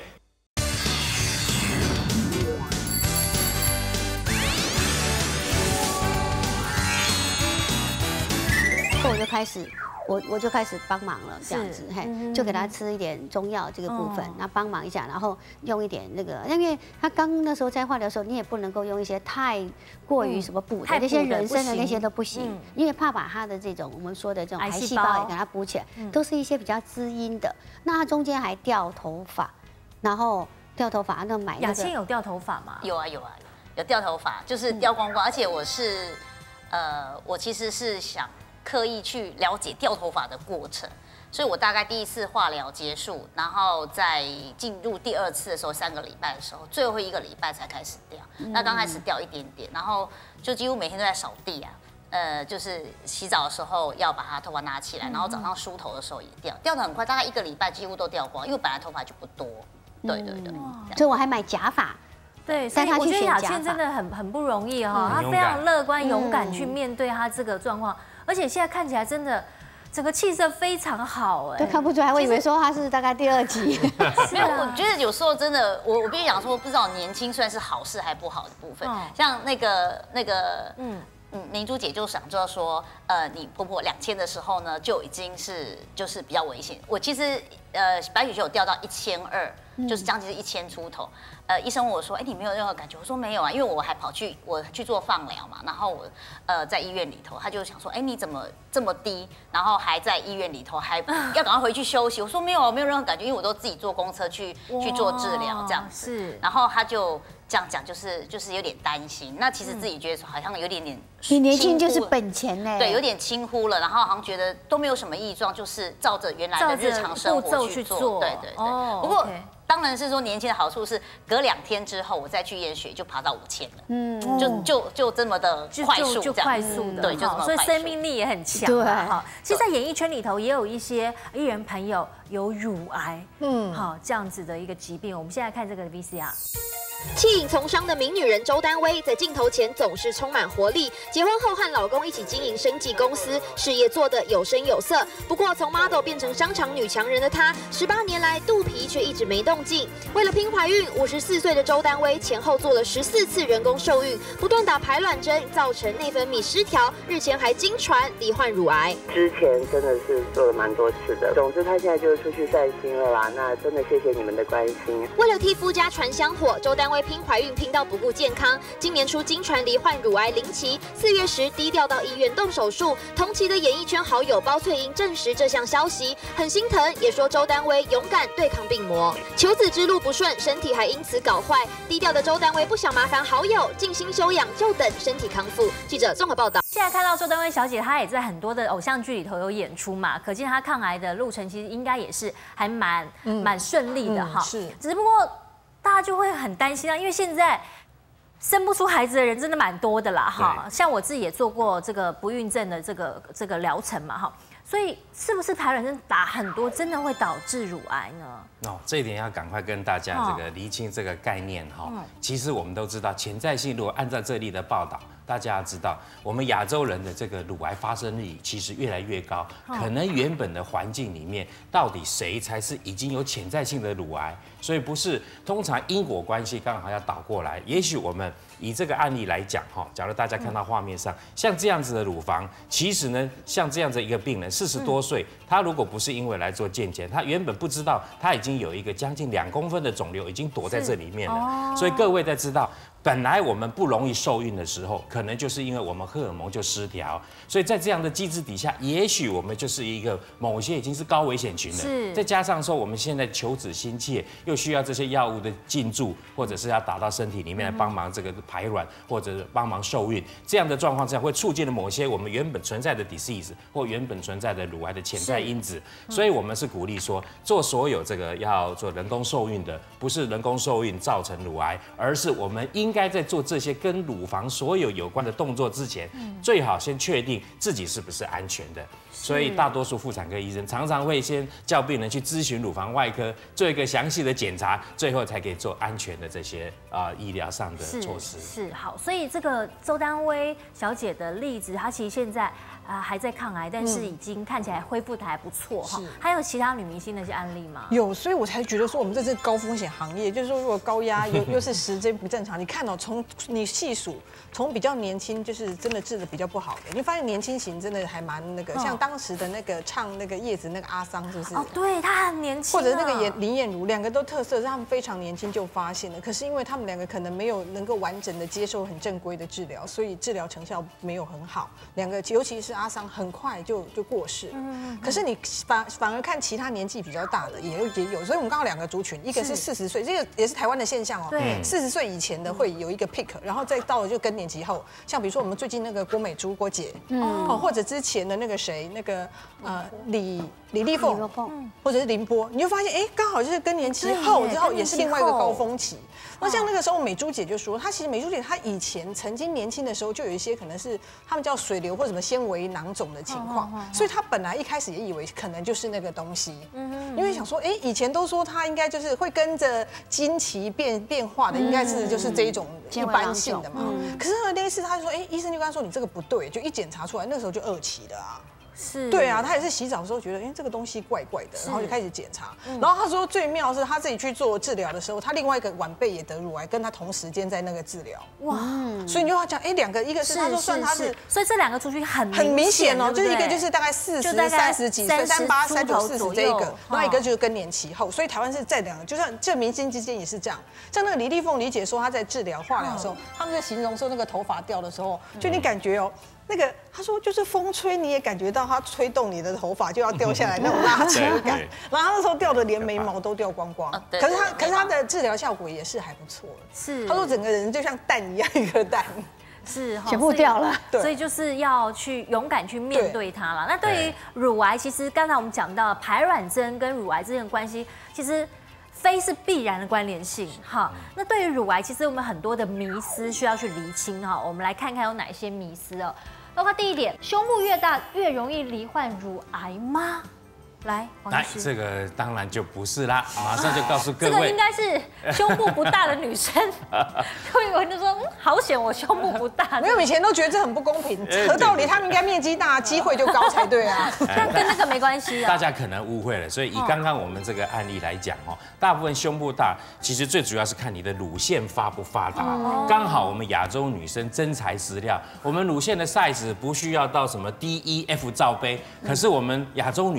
我就开始。我我就开始帮忙了，这样子，嘿，就给他吃一点中药这个部分，然后帮忙一下，然后用一点那个，因为他刚那时候在化疗的时候，你也不能够用一些太过于什么补的那些人参的那些都不行，因为怕把他的这种我们说的这种癌细胞也给他补起来，都是一些比较滋阴的。那他中间还掉头发，然后掉头发，那买那个。 雅倩有掉头发吗？ 有啊有啊，有掉头发，就是掉光光，而且我是，呃，我其实是想。刻意去了解掉头发的过程，所以我大概第一次化疗结束，然后在进入第二次的时候，三个礼拜的时候，最后一个礼拜才开始掉。嗯、那刚开始掉一点点，然后就几乎每天都在扫地啊，呃，就是洗澡的时候要把它头发拿起来，然后早上梳头的时候也掉，掉得很快，大概一个礼拜几乎都掉光，因为我本来头发就不多。对对对， 所以我还买假发。 对，所以我觉得雅倩真的很很不容易哈，她非常乐观勇敢去面对她这个状况，而且现在看起来真的整个气色非常好哎， 都看不出来，我以为说她是大概第二期。 没有，我觉得有时候真的，我我跟你讲说，不知道年轻算是好事还不好的部分，像那个那个嗯。嗯，明珠姐就想知道说，呃，你婆婆两千的时候呢，就已经是就是比较危险。我其实呃白血球有掉到一千二，就是将近是一千出头。呃，医生问我说，哎，你没有任何感觉？我说没有啊，因为我还跑去我去做放疗嘛，然后我呃在医院里头，他就想说，哎，你怎么这么低？然后还在医院里头，还要赶快回去休息。我说没有，没有任何感觉，因为我都自己坐公车去去做治疗这样子。是，然后他就。这样讲就是就是有点担心，那其实自己觉得好像有点点， 你年轻就是本钱呢， 对，有点轻忽了，然后好像觉得都没有什么异状，就是照着原来的日常生活去做，对对对。不过当然是说年轻的好处是，隔两天之后我再去验血就爬到五千了，嗯，就就就这么的快速， 就快速的， 对，就这么快速， 所以生命力也很强，对哈。其实，在演艺圈里头也有一些艺人朋友有乳癌，嗯，好这样子的一个疾病。我们现在看这个 V C R。 弃隐从商的名女人周丹薇，在镜头前总是充满活力。结婚后和老公一起经营生技公司，事业做得有声有色。不过，从 model 变成商场女强人的她，十八年来肚皮却一直没动静。为了拼怀孕，五十四岁的周丹薇前后做了十四次人工受孕，不断打排卵针，造成内分泌失调。日前还经传罹患乳癌。 之前真的是做了蛮多次的。总之，她现在就是出去散心了啦。那真的谢谢你们的关心。 为了替夫家传香火，周丹丹薇拼怀孕拼到不顾健康，今年初经传罹患乳癌零期，四月时低调到医院动手术。同期的演艺圈好友包翠莹证实这项消息，很心疼，也说周丹薇勇敢对抗病魔。求子之路不顺，身体还因此搞坏。低调的周丹薇不想麻烦好友，静心休养，就等身体康复。记者综合报道。 现在看到周丹薇小姐，她也在很多的偶像剧里头有演出嘛，可见她抗癌的路程其实应该也是还蛮蛮顺利的哈。 是， 只不过大家就会很担心啊，因为现在生不出孩子的人真的蛮多的啦哈。像我自己也做过这个不孕症的这个这个疗程嘛哈。所以是不是排卵针打很多，真的会导致乳癌呢？ 哦，这一点要赶快跟大家这个厘清这个概念哈。其实我们都知道，潜在性如果按照这里的报道，大家要知道，我们亚洲人的这个乳癌发生率其实越来越高。可能原本的环境里面，到底谁才是已经有潜在性的乳癌？所以不是通常因果关系刚好要倒过来。也许我们以这个案例来讲哈，假如大家看到画面上像这样子的乳房，其实呢，像这样子一个病人。四十多岁，他如果不是因为来做健检，他原本不知道他已经有一个将近两公分的肿瘤已经躲在这里面了。所以各位在知道，本来我们不容易受孕的时候，可能就是因为我们荷尔蒙就失调。所以在这样的机制底下，也许我们就是一个某些已经是高危险群了。是。再加上说我们现在求子心切，又需要这些药物的进驻，或者是要打到身体里面来帮忙这个排卵，或者是帮忙受孕，这样的状况之下会促进了某些我们原本存在的 disease 或原本存在的乳癌的潜在因子，所以我们是鼓励说，做所有这个要做人工受孕的，不是人工受孕造成乳癌，而是我们应该在做这些跟乳房所有有关的动作之前，最好先确定自己是不是安全的。所以大多数妇产科医生常常会先叫病人去咨询乳房外科，做一个详细的检查，最后才可以做安全的这些啊、呃、医疗上的措施。 是, 是好，所以这个周丹薇小姐的例子，她其实现在啊、呃、还在抗癌，但是已经看起来恢复的还不错哈。还有其他女明星的一些案例吗？ 有，所以我才觉得说我们这是高风险行业，就是说如果高压又又是时间不正常，你看哦，从你细数，从比较年轻就是真的治的比较不好的，你发现年轻型真的还蛮那个，像当时的那个唱那个叶子那个阿桑，是不是？ 哦，对，她很年轻。 或者那个颜林燕如，两个都特色，是他们非常年轻就发现了，可是因为他们两个可能没有能够完整的接受很正规的治疗，所以治疗成效没有很好。两个尤其是阿桑，很快就就过世了。嗯。可是你反反而看其他年纪比较大的也有也有，所以我们刚好两个族群，一个是四十岁，这个也是台湾的现象哦。对。四十岁以前的会有一个 peak， 然后再到了就更年期后，像比如说我们最近那个郭美珠郭姐，嗯，哦，或者之前的那个谁，那个呃李李丽凤，或者是凌波，你就发现哎，刚好就是更年期后之后也是另外一个高峰期。那像那个时候美珠姐就说，她其实美珠姐她以前曾经年轻的时候就有一些可能是他们叫水瘤或什么纤维囊肿的情况，所以她本来一开始也以为可能就是那个东西，嗯，因为想说哎，以前都说她应该就是会跟着经期变变化的，应该是就是这一种一般性的嘛。可是那一次她就说，哎，医生就跟她说你这个不对，就一检查出来那时候就二期的啊。 是， 对啊，他也是洗澡的时候觉得，哎，这个东西怪怪的，然后就开始检查。然后他说最妙是他自己去做治疗的时候，他另外一个晚辈也得乳癌，跟他同时间在那个治疗。哇，所以你就要讲，哎，两个，一个是他说算他是， 所以这两个族群很很明显哦，就是一个就是大概四十三十几岁，三八三九四十这一个，另外一个就是更年期后，所以台湾是在两个，就像这明星之间也是这样。像那个李丽凤李姐说，她在治疗化疗的时候，他们在形容说那个头发掉的时候，就你感觉哦。那个他说就是风吹你也感觉到它吹动你的头发就要掉下来那种拉扯感，然后他那时候掉的连眉毛都掉光光，可是他可是他的治疗效果也是还不错的，是他说整个人就像蛋一样一颗蛋。 是， 全部掉了， 所以就是要去勇敢去面对它了。那对于乳癌，其实刚才我们讲到排卵针跟乳癌之间的关系，其实非是必然的关联性哈。那对于乳癌，其实我们很多的迷思需要去厘清哈。我们来看看有哪些迷思哦。包括第一点，胸部越大越容易罹患乳癌吗？来， 来，这个当然就不是啦，马上就告诉各位， 这个应该是胸部不大的女生，会有人就说，嗯，好险我胸部不大。 没有，以前都觉得这很不公平，合道理他们应该面积大，机会就高才对啊。 但跟那个没关系啊。 大家可能误会了，所以以刚刚我们这个案例来讲哦，大部分胸部大，其实最主要是看你的乳腺发不发达。刚好我们亚洲女生真材实料，我们乳腺的 size 不需要到什么 D E F 罩杯，可是我们亚洲女生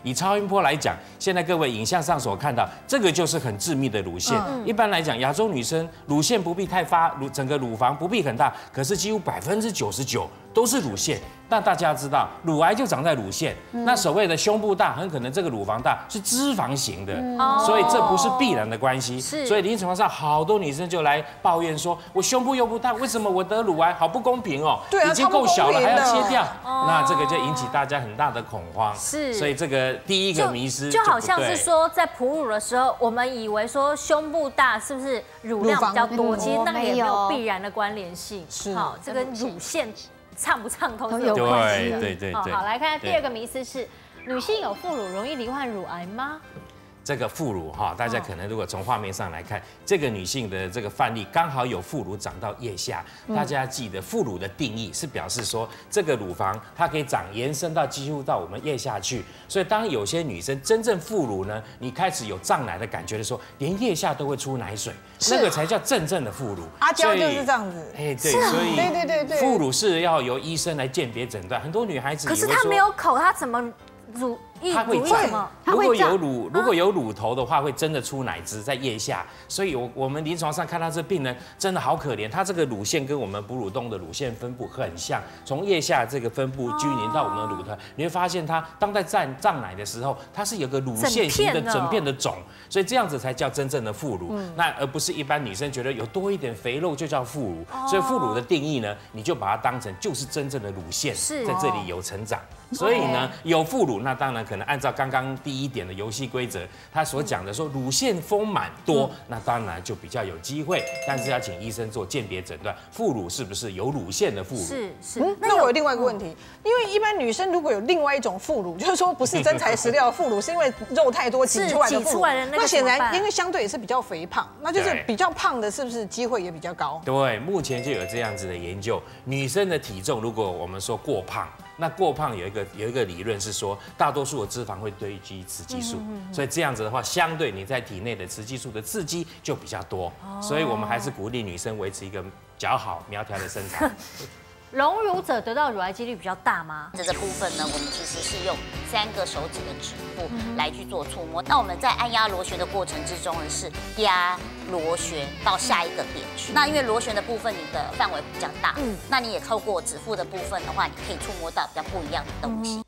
以超音波来讲，现在各位影像上所看到，这个就是很致密的乳腺。一般来讲，亚洲女生乳腺不必太发，乳整个乳房不必很大，可是几乎百分之九十九都是乳腺。但大家知道，乳癌就长在乳腺。那所谓的胸部大，很可能这个乳房大是脂肪型的，所以这不是必然的关系。所以临床上好多女生就来抱怨说，我胸部又不大，为什么我得乳癌？好不公平哦！ 对啊， 已经够小了还要切掉， 哦那这个就引起大家很大的恐慌。 是， 所以这个第一个迷思就好像是说，在哺乳的时候，我们以为说胸部大是不是乳量比较多？其实那个也没有必然的关联性。 是， 好，这跟乳腺畅不畅通是有关系的。 对对对。 好，来看第二个迷思是，女性有副乳容易罹患乳癌吗？ 这个副乳哈，大家可能如果从画面上来看，这个女性的这个范例刚好有副乳长到腋下。大家记得副乳的定义是表示说，这个乳房它可以长延伸到几乎到我们腋下去。所以当有些女生真正副乳呢，你开始有胀奶的感觉的时候，连腋下都会出奶水，那个才叫真正的副乳。 阿娇就是这样子。 哎，对，所以对对对对， 副乳是要由医生来鉴别诊断。很多女孩子可是她没有口，她怎么乳？ 它会胀，如果有乳，如果有乳头的话，会真的出奶汁在腋下。所以，我我们临床上看到这病人真的好可怜，他这个乳腺跟我们哺乳动的乳腺分布很像，从腋下这个分布均匀到我们的乳头，你会发现它当在胀胀奶的时候，它是有个乳腺型的整片的肿，所以这样子才叫真正的副乳。那而不是一般女生觉得有多一点肥肉就叫副乳。所以副乳的定义呢，你就把它当成就是真正的乳腺在这里有成长。所以呢，有副乳，那当然可能按照刚刚第一点的游戏规则，他所讲的说乳腺丰满多，那当然就比较有机会，但是要请医生做鉴别诊断，副乳是不是有乳腺的副乳？ 是是。 嗯，那我有另外一个问题，因为一般女生如果有另外一种副乳，就是说不是真材实料的副乳，是因为肉太多挤出来的副乳，那显然因为相对也是比较肥胖，那就是比较胖的，是不是机会也比较高？ 对，目前就有这样子的研究，女生的体重如果我们说过胖。那过胖有一个有一个理论是说，大多数的脂肪会堆积雌激素，所以这样子的话，相对你在体内的雌激素的刺激就比较多，所以我们还是鼓励女生维持一个姣好苗条的身材。 隆乳者得到乳癌几率比较大吗？ 这个部分呢，我们其实是用三个手指的指腹来去做触摸。那我们在按压螺旋的过程之中呢，是压螺旋到下一个点去。那因为螺旋的部分你的范围比较大，嗯，那你也透过指腹的部分的话，你可以触摸到比较不一样的东西。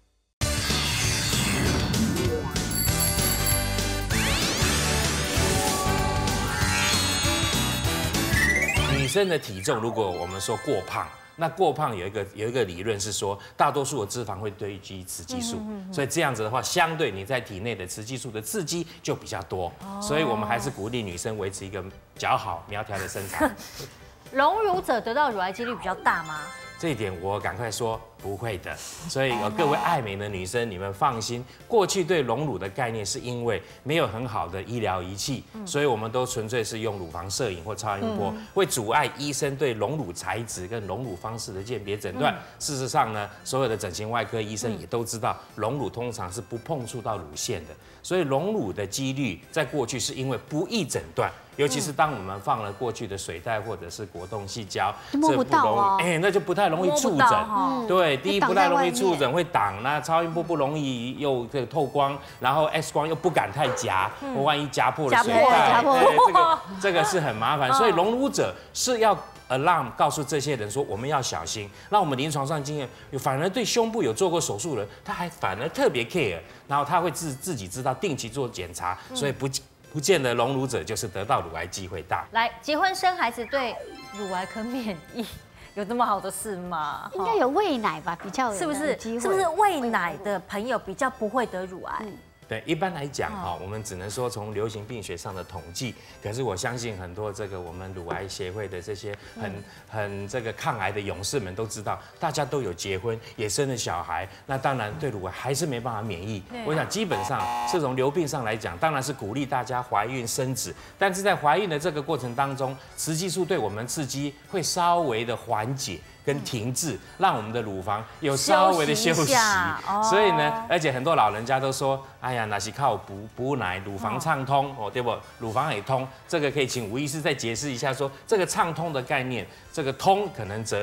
女生的体重，如果我们说过胖。那过胖有一个有一个理论是说，大多数的脂肪会堆积雌激素，所以这样子的话，相对你在体内的雌激素的刺激就比较多，所以我们还是鼓励女生维持一个姣好苗条的身材。 隆乳者得到乳癌几率比较大吗？ 这一点我赶快说不会的，所以有各位爱美的女生，你们放心。过去对隆乳的概念是因为没有很好的医疗仪器，所以我们都纯粹是用乳房摄影或超音波，会阻碍医生对隆乳材质跟隆乳方式的鉴别诊断。事实上呢，所有的整形外科医生也都知道，隆乳通常是不碰触到乳腺的，所以隆乳的几率在过去是因为不易诊断。尤其是当我们放了过去的水袋或者是果冻细胶， 摸不到哦， 哎，那就不太容易触诊。对，第一不太容易触诊，会挡。那超音波不容易又这个透光，然后 X 光又不敢太夹，我万一夹破了水袋，对，这个这个是很麻烦。所以隆乳者是要 alarm 告诉这些人说我们要小心。那我们临床上经验，反而对胸部有做过手术的人，他还反而特别 care， 然后他会自自己知道定期做检查，所以不。 不见得隆乳者就是得到乳癌机会大。 来，结婚生孩子对乳癌可免疫，有这么好的事吗？ 应该有喂奶吧，比较有是不是？是不是喂奶的朋友比较不会得乳癌？ 对，一般来讲哈，我们只能说从流行病学上的统计，可是我相信很多这个我们乳癌协会的这些很很这个抗癌的勇士们都知道，大家都有结婚，也生了小孩，那当然对乳癌还是没办法免疫。我想基本上是从流病上来讲，当然是鼓励大家怀孕生子，但是在怀孕的这个过程当中，雌激素对我们刺激会稍微的缓解。 跟停滞，让我们的乳房有稍微的休息，所以呢，而且很多老人家都说，哎呀，那是靠补补奶，乳房畅通哦，对不？乳房也通，这个可以请吴医师再解释一下说，说这个畅通的概念，这个通可能则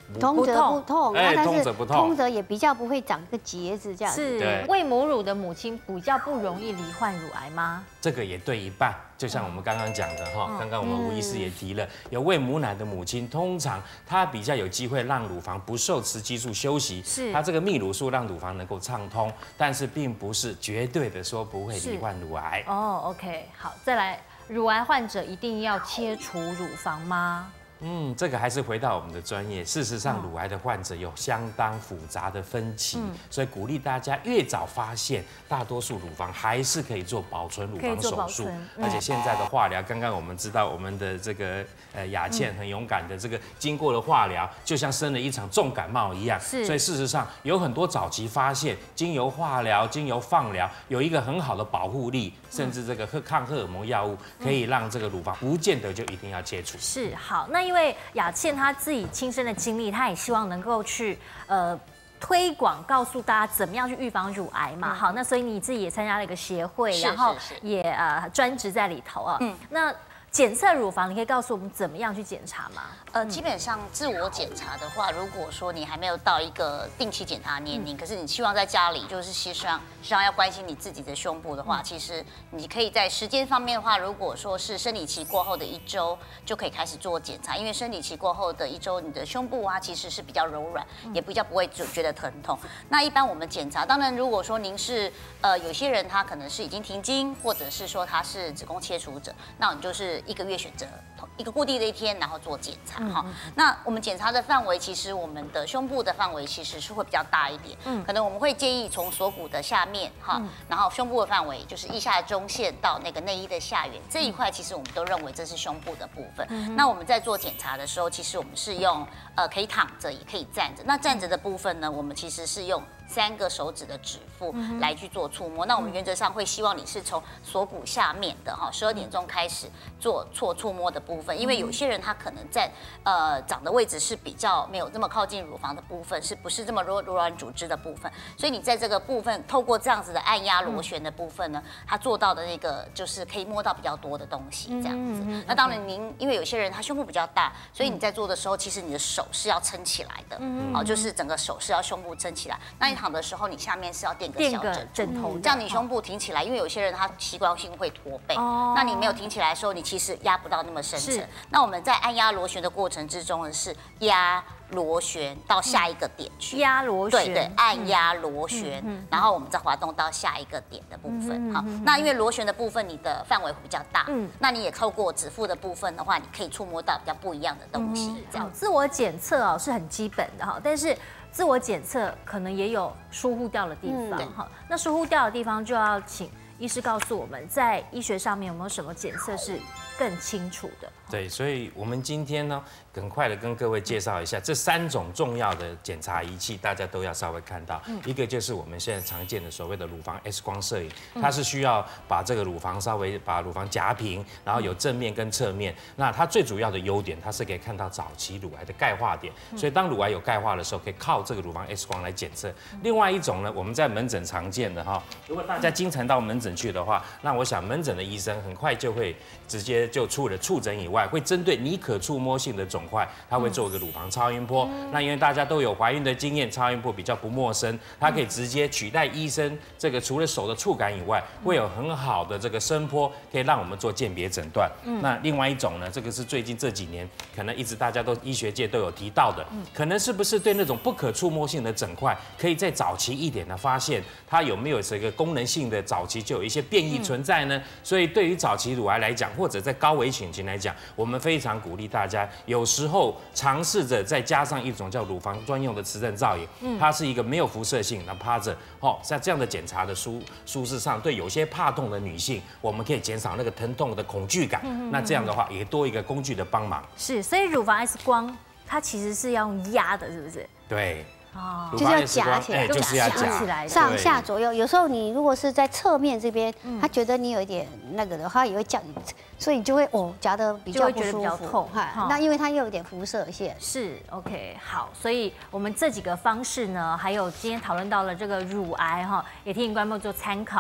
通则不痛， 哎， 但是通则不痛， 通则也比较不会长个结子这样子。 是喂母乳的母亲比较不容易罹患乳癌吗？ 这个也对一半，就像我们刚刚讲的哈，刚刚我们吴医师也提了，有喂母奶的母亲，通常她比较有机会让乳房不受雌激素休息， 是它这个泌乳素让乳房能够畅通，但是并不是绝对的说不会罹患乳癌。 哦 ，OK， 好，再来，乳癌患者一定要切除乳房吗？ 嗯，这个还是回到我们的专业。事实上，乳癌的患者有相当复杂的分期，嗯、所以鼓励大家越早发现，大多数乳房还是可以做保存乳房手术。而且现在的化疗，刚刚我们知道我们的这个呃雅倩很勇敢的，这个经过了化疗，就像生了一场重感冒一样。 是， 所以事实上有很多早期发现，经由化疗、经由放疗，有一个很好的保护力，甚至这个抗荷尔蒙药物可以让这个乳房不见得就一定要切除。 是，好，那因为雅倩她自己亲身的经历，她也希望能够去呃推广，告诉大家怎么样去预防乳癌嘛。嗯、好，那所以你自己也参加了一个协会，然后也呃专职在里头啊。嗯，那检测乳房，你可以告诉我们怎么样去检查吗？ 呃，基本上自我检查的话，如果说你还没有到一个定期检查年龄，嗯、可是你希望在家里就是希望希望要关心你自己的胸部的话，嗯、其实你可以在时间方面的话，如果说是生理期过后的一周就可以开始做检查，因为生理期过后的一周，你的胸部啊其实是比较柔软，嗯、也比较不会觉得疼痛。那一般我们检查，当然如果说您是呃有些人他可能是已经停经，或者是说他是子宫切除者，那你就是一个月选择一个固定的一天，然后做检查哈。嗯、那我们检查的范围，其实我们的胸部的范围其实是会比较大一点，嗯，可能我们会建议从锁骨的下面哈，嗯、然后胸部的范围就是腋下的中线到那个内衣的下缘这一块，其实我们都认为这是胸部的部分。嗯、那我们在做检查的时候，其实我们是用呃可以躺着也可以站着，那站着的部分呢，我们其实是用三个手指的指腹来去做触摸。那我们原则上会希望你是从锁骨下面的哈，十二点钟开始做做触摸的部分，因为有些人他可能在呃长的位置是比较没有那么靠近乳房的部分，是不是这么柔柔软组织的部分？所以你在这个部分透过这样子的按压螺旋的部分呢，它做到的那个就是可以摸到比较多的东西这样子。那当然您因为有些人他胸部比较大，所以你在做的时候，其实你的手是要撑起来的，好，就是整个手是要胸部撑起来。那你躺的时候，你下面是要垫个小枕枕头， 这样你胸部挺起来。因为有些人他习惯性会驼背，那你没有挺起来的时候，你其实压不到那么深层。那我们在按压螺旋的过程之中呢，是压螺旋到下一个点去， 压螺旋， 对对，按压螺旋，然后我们再滑动到下一个点的部分。好，那因为螺旋的部分你的范围会比较大，嗯，那你也透过指腹的部分的话，你可以触摸到比较不一样的东西。这样， 自我检测哦是很基本的哈，但是自我检测可能也有疏忽掉的地方哈。那疏忽掉的地方就要请医师告诉我们，在医学上面有没有什么检测是更清楚的？ 对，所以我们今天呢，很快的跟各位介绍一下这三种重要的检查仪器，大家都要稍微看到。嗯、一个就是我们现在常见的所谓的乳房 X 光摄影，它是需要把这个乳房稍微把乳房夹平，然后有正面跟侧面。那它最主要的优点，它是可以看到早期乳癌的钙化点，所以当乳癌有钙化的时候，可以靠这个乳房 X 光来检测。另外一种呢，我们在门诊常见的哈，如果大家经常到门诊去的话，那我想门诊的医生很快就会直接就除了触诊以外，会针对你可触摸性的肿块，他会做一个乳房超音波。嗯、那因为大家都有怀孕的经验，超音波比较不陌生，它可以直接取代医生这个除了手的触感以外，会有很好的这个声波，可以让我们做鉴别诊断。嗯、那另外一种呢，这个是最近这几年可能一直大家都医学界都有提到的，嗯、可能是不是对那种不可触摸性的整块，可以在早期一点的发现它有没有这个功能性的早期就有一些变异存在呢？嗯、所以对于早期乳癌来讲，或者在高危险群来讲，我们非常鼓励大家，有时候尝试着再加上一种叫乳房专用的磁振造影，嗯、它是一个没有辐射性，那趴着，哦，在这样的检查的舒舒适上，对有些怕痛的女性，我们可以减少那个疼痛的恐惧感。嗯、那这样的话，也多一个工具的帮忙。 是，所以乳房 X 光它其实是要用压的，是不是？ 对。 哦，就是要夹起来， 就是要夹起来， 上下左右。有时候你如果是在侧面这边，他觉得你有一点那个的话，也会叫你，所以你就会哦夹的比较不舒服， 痛。 那因为它又有点辐射线。 是 OK 好，所以我们这几个方式呢，还有今天讨论到了这个乳癌哈，也提醒观众做参考。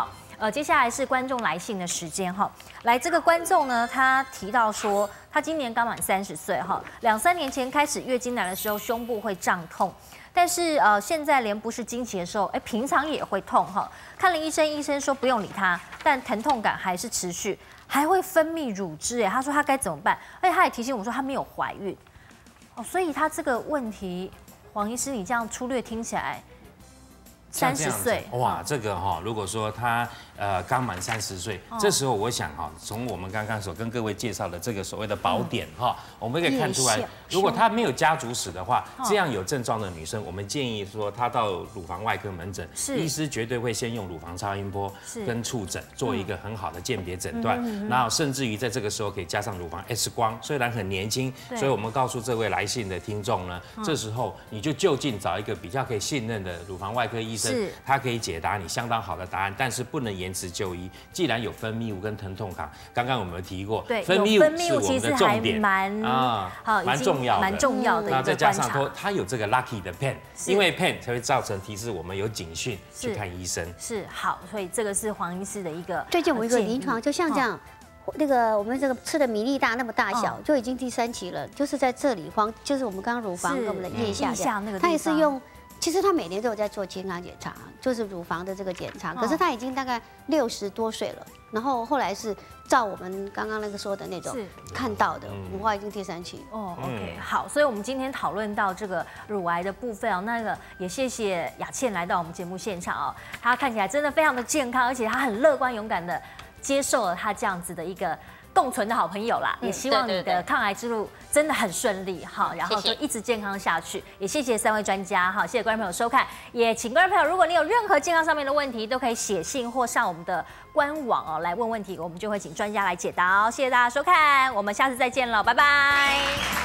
呃，接下来是观众来信的时间哈。来，这个观众呢，他提到说，他今年刚满三十岁哈，两三年前开始月经来的时候胸部会胀痛，但是呃现在连不是经期的时候，哎，平常也会痛哈。看了医生，医生说不用理他，但疼痛感还是持续，还会分泌乳汁哎。他说他该怎么办？而且他也提醒我说他没有怀孕哦，所以他这个问题，黄医师你这样粗略听起来。三十岁哇，这个哈，如果说他呃刚满三十岁，这时候我想哈，从我们刚刚所跟各位介绍的这个所谓的宝典哈，我们可以看出来，如果他没有家族史的话，这样有症状的女生，我们建议说她到乳房外科门诊，医师绝对会先用乳房超音波跟触诊做一个很好的鉴别诊断，然后甚至于在这个时候可以加上乳房 X 光，虽然很年轻，所以我们告诉这位来信的听众呢，这时候你就就近找一个比较可以信任的乳房外科医生。它可以解答你相当好的答案，但是不能延迟就医。既然有分泌物跟疼痛感，刚刚我们有提过， 对， 分泌物是我们的重点， 蛮啊， 蛮重要的， 蛮重要的。 那再加上说，它有这个 lucky 的 pen， 因为 pen 才会造成提示我们有警讯去看医生。 是好，所以这个是黄医师的一个。 最近我们一个临床，就像这样。那个我们这个吃的米粒大那么大小，就已经第三期了，就是在这里黄，就是我们刚刚乳房跟我们的腋下那个， 它也是用。其实他每年都有在做健康检查，就是乳房的这个检查。可是他已经大概六十多岁了，然后后来是照我们刚刚那个说的那种看到的，乳化已经第三期。 哦 ，OK， 好，所以我们今天讨论到这个乳癌的部分哦，那个也谢谢雅倩来到我们节目现场哦，她看起来真的非常的健康，而且她很乐观勇敢的接受了她这样子的一个。共存的好朋友啦，也希望你的抗癌之路真的很顺利哈，然后就一直健康下去。也谢谢三位专家哈，谢谢观众朋友收看，也请观众朋友，如果你有任何健康上面的问题，都可以写信或上我们的官网哦来问问题，我们就会请专家来解答哦。谢谢大家收看，我们下次再见了，拜拜。